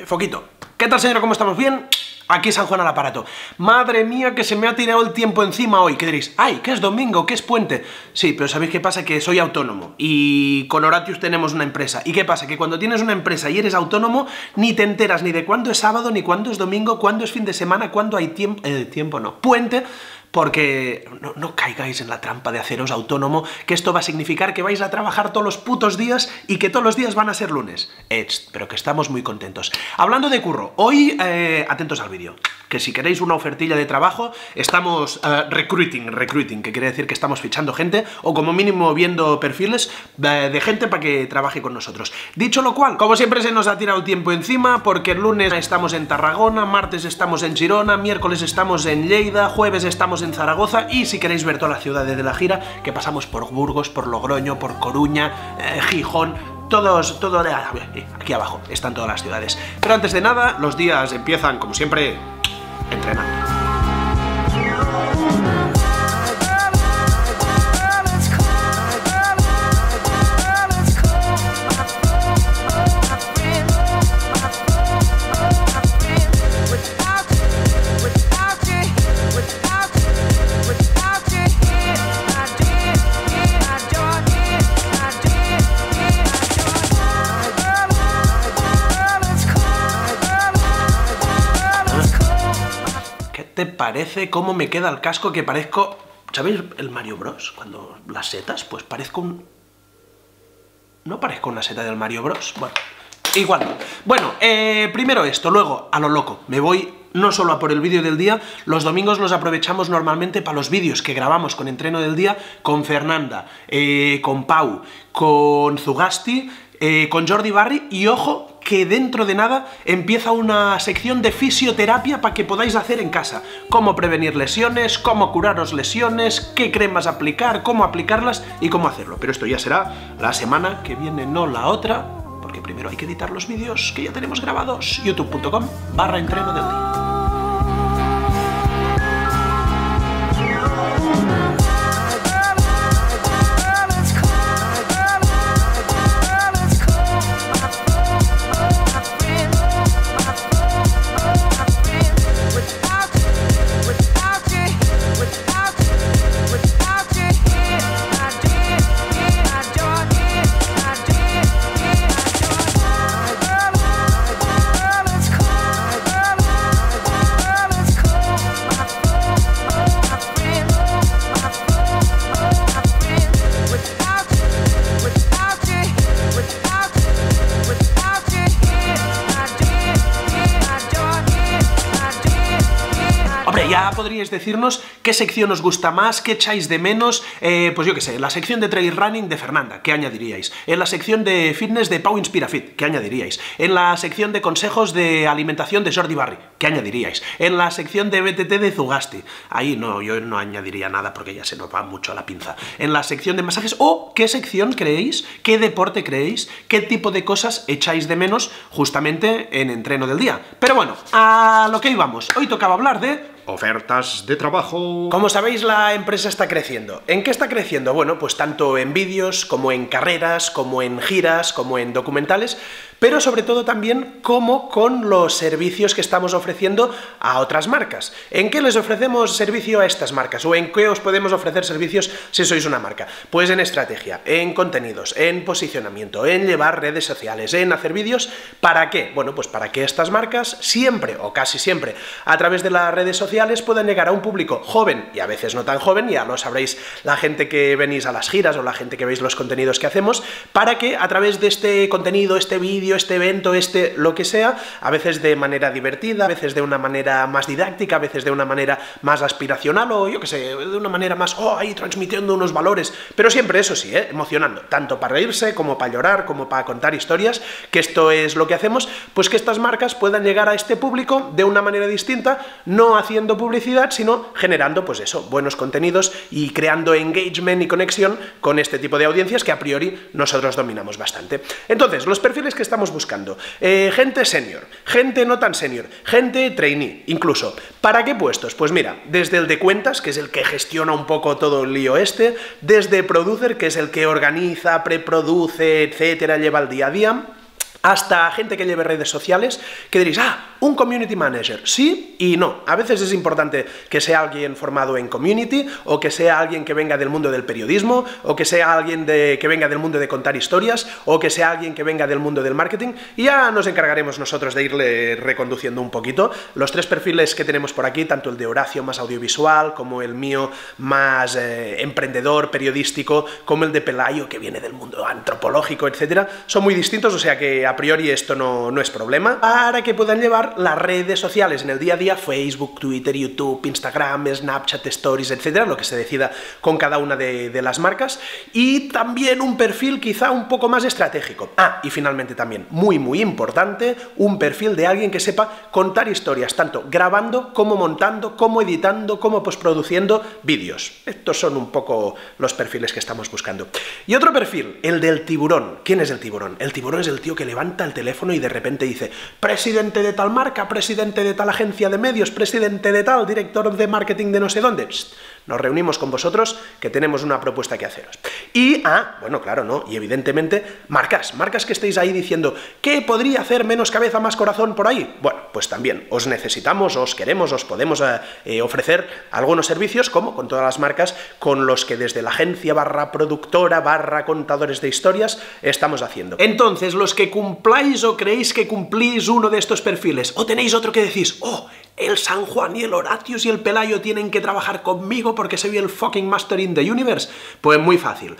foquito. ¿Qué tal, señor? ¿Cómo estamos? ¿Bien? Aquí San Juan al aparato. Madre mía, que se me ha tirado el tiempo encima hoy. ¿Qué diréis? ¡Ay, que es domingo, que es puente! Sí, pero ¿sabéis qué pasa? Que soy autónomo y con Horatius tenemos una empresa. ¿Y qué pasa? Que cuando tienes una empresa y eres autónomo, ni te enteras ni de cuándo es sábado, ni cuándo es domingo, cuándo es fin de semana, cuándo hay puente. Porque no caigáis en la trampa de haceros autónomo, que esto va a significar que vais a trabajar todos los putos días y que todos los días van a ser lunes. Pero que estamos muy contentos. Hablando de curro, hoy, atentos al vídeo, que si queréis una ofertilla de trabajo, estamos recruiting, que quiere decir que estamos fichando gente, o como mínimo viendo perfiles de gente para que trabaje con nosotros. Dicho lo cual, como siempre se nos ha tirado el tiempo encima, porque el lunes estamos en Tarragona, martes estamos en Girona, miércoles estamos en Lleida, jueves estamos en Zaragoza, y si queréis ver todas las ciudades de la gira, que pasamos por Burgos, por Logroño, por Coruña, Gijón, todo aquí abajo están todas las ciudades. Pero antes de nada, los días empiezan, como siempre, entrenando. ¿Te parece cómo me queda el casco? Que parezco... ¿Sabéis el Mario Bros? Cuando las setas, pues parezco un... ¿No parezco una seta del Mario Bros? Bueno, igual no. Bueno, primero esto, luego a lo loco. Me voy no solo a por el vídeo del día, los domingos los aprovechamos normalmente para los vídeos que grabamos con Entreno del Día, con Fernanda, con Pau, con Zugasti, con Jordi Barri, y ojo, que dentro de nada empieza una sección de fisioterapia para que podáis hacer en casa. Cómo prevenir lesiones, cómo curaros lesiones, qué cremas aplicar, cómo aplicarlas y cómo hacerlo. Pero esto ya será la semana que viene, no la otra, porque primero hay que editar los vídeos que ya tenemos grabados. youtube.com/entreno del día. Ya podríais decirnos qué sección os gusta más, qué echáis de menos, pues yo qué sé, la sección de trail running de Fernanda, ¿qué añadiríais? En la sección de fitness de Pau Inspira Fit, ¿qué añadiríais? En la sección de consejos de alimentación de Jordi Barri, ¿qué añadiríais? En la sección de BTT de Zugasti, ahí no, yo no añadiría nada porque ya se nos va mucho a la pinza. En la sección de masajes, o ¿qué sección creéis? ¿Qué deporte creéis? ¿Qué tipo de cosas echáis de menos justamente en Entreno del Día? Pero bueno, a lo que íbamos, hoy tocaba hablar de... ofertas de trabajo. Como sabéis, la empresa está creciendo. ¿En qué está creciendo? Bueno, pues tanto en vídeos, como en carreras, como en giras, como en documentales, pero sobre todo también como con los servicios que estamos ofreciendo a otras marcas. ¿En qué les ofrecemos servicio a estas marcas? ¿O en qué os podemos ofrecer servicios si sois una marca? Pues en estrategia, en contenidos, en posicionamiento, en llevar redes sociales, en hacer vídeos. ¿Para qué? Bueno, pues para que estas marcas siempre, o casi siempre, a través de las redes sociales puedan llegar a un público joven, y a veces no tan joven, ya lo sabréis la gente que venís a las giras o la gente que veis los contenidos que hacemos, para que a través de este contenido, este vídeo, este evento, lo que sea, a veces de manera divertida, a veces de una manera más didáctica, a veces de una manera más aspiracional, o yo que sé, de una manera más, ahí transmitiendo unos valores, pero siempre, eso sí, emocionando, tanto para reírse, como para llorar, como para contar historias, que esto es lo que hacemos, pues que estas marcas puedan llegar a este público de una manera distinta, no haciendo publicidad, sino generando, pues eso, buenos contenidos y creando engagement y conexión con este tipo de audiencias que a priori nosotros dominamos bastante. Entonces, los perfiles que estamos buscando, gente senior, gente no tan senior, gente trainee, incluso. ¿Para qué puestos? Pues mira, desde el de cuentas, que es el que gestiona un poco todo el lío desde producer, que es el que organiza, preproduce, etcétera, lleva el día a día, hasta gente que lleve redes sociales, que diréis, un community manager, sí y no. A veces es importante que sea alguien formado en community, o que sea alguien que venga del mundo del periodismo, o que sea alguien que venga del mundo de contar historias, o que sea alguien que venga del mundo del marketing, y ya nos encargaremos nosotros de irle reconduciendo un poquito. Los 3 perfiles que tenemos por aquí, tanto el de Horacio más audiovisual, como el mío más emprendedor, periodístico, como el de Pelayo, que viene del mundo antropológico, etcétera, son muy distintos, o sea que a priori esto no es problema, para que puedan llevar las redes sociales en el día a día, Facebook, Twitter, YouTube, Instagram, Snapchat, Stories, etcétera, lo que se decida con cada una de las marcas, y también un perfil quizá un poco más estratégico. Y finalmente también, muy importante, un perfil de alguien que sepa contar historias, tanto grabando, como montando, como editando, como postproduciendo vídeos. Estos son un poco los perfiles que estamos buscando. Y otro perfil, el del tiburón. ¿Quién es el tiburón? El tiburón es el tío que levanta el teléfono y de repente dice, presidente de tal marca, presidente de tal agencia de medios, presidente de tal, director de marketing de no sé dónde. Nos reunimos con vosotros, que tenemos una propuesta que haceros. Y, bueno, claro, ¿no? Y evidentemente, marcas que estéis ahí diciendo, ¿qué podría hacer menos cabeza, más corazón por ahí? Bueno, pues también os necesitamos, os queremos, os podemos ofrecer algunos servicios, como con todas las marcas con los que desde la agencia /productora /contadores de historias estamos haciendo. Entonces, los que cumpláis o creéis que cumplís uno de estos perfiles, o tenéis otro que decís, el San Juan y el Horatius y el Pelayo tienen que trabajar conmigo porque soy el fucking master in the universe, pues muy fácil,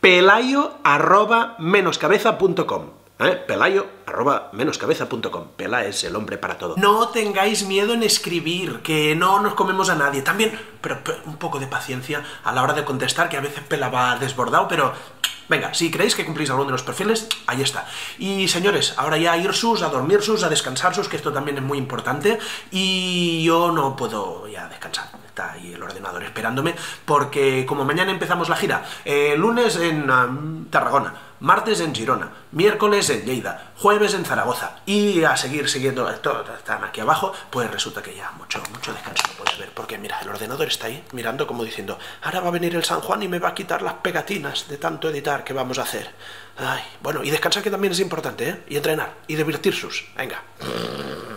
pelayo@menoscabeza.com. Pelayo@menoscabeza.com. Pela es el hombre para todo. No tengáis miedo en escribir, que no nos comemos a nadie. También, pero un poco de paciencia a la hora de contestar, que a veces Pela va desbordado, pero venga, si creéis que cumplís alguno de los perfiles, ahí está. Y señores, ahora ya a irsus, a dormirsus, a descansarsus, que esto también es muy importante, y yo no puedo ya descansar. Está ahí el ordenador esperándome, porque como mañana empezamos la gira, lunes en Tarragona, martes en Girona, miércoles en Lleida, jueves en Zaragoza, y a seguir siguiendo, están aquí abajo, pues resulta que ya mucho descanso no puedes ver, porque mira, el ordenador está ahí mirando como diciendo, ahora va a venir el San Juan y me va a quitar las pegatinas de tanto editar que vamos a hacer. Ay, bueno, y descansar, que también es importante, y entrenar, y divertirsus, venga.